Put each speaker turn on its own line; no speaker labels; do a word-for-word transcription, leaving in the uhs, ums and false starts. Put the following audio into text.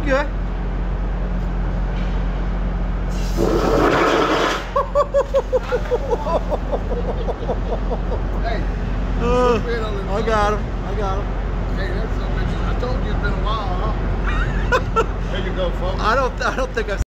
good.
Hey,
uh, I got him. I got him.
Hey, that's so bitches. I told you it's been a while, huh? There you go, folks.
I don't. I don't think I've